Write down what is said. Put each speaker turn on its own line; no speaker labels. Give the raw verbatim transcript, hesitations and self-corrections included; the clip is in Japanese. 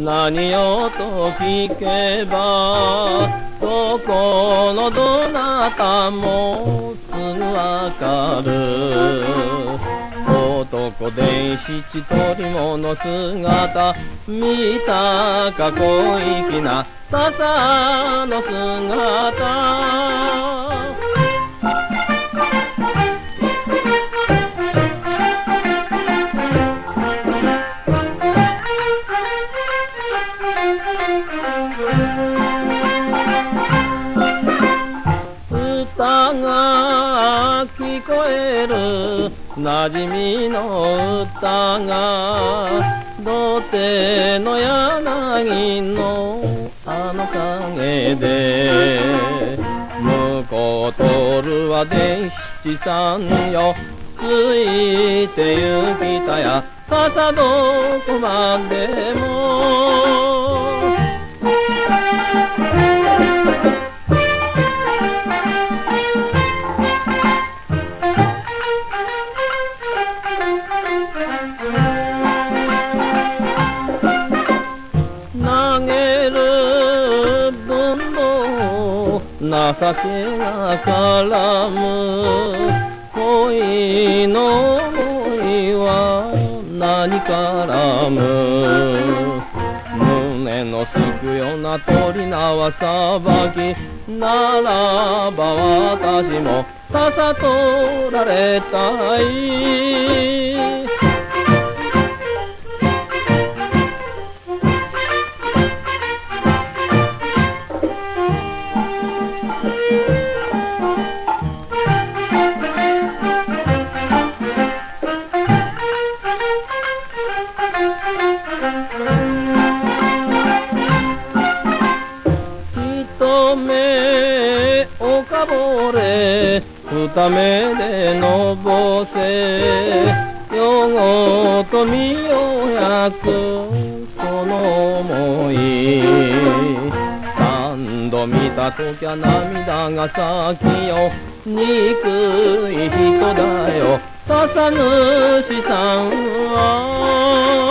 何をと聞けばどこのどなたもすぐわかる。男で七鳥もの姿見たか小粋な笹の姿。歌が聞こえるなじみの歌が土手の柳のあの陰で向こう通るは伝七さんよついて行きたや笹どこまでも。投げる分の情けが絡む恋の思いは何絡む。胸のすくような鳥縄さばきならば私も笹取られたい。一目おかぼれ二目でのぼせ夜ごと身を焼くその想い。三度見たときゃ涙が咲きよ憎い人だよ笹主さんは。